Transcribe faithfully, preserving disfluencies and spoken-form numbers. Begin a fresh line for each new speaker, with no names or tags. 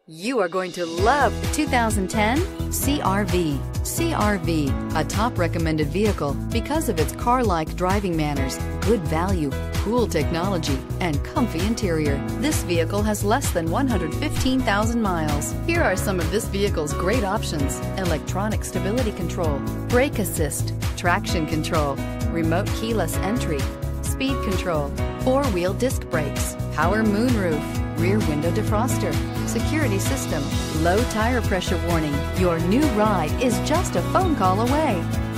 You are going to love the two thousand ten C R V. C R V, a top recommended vehicle because of its car-like driving manners, good value, cool technology, and comfy interior. This vehicle has less than one hundred fifteen thousand miles. Here are some of this vehicle's great options: electronic stability control, brake assist, traction control, remote keyless entry, speed control, four-wheel disc brakes, power moonroof, rear window defroster, security system, low tire pressure warning. Your new ride is just a phone call away.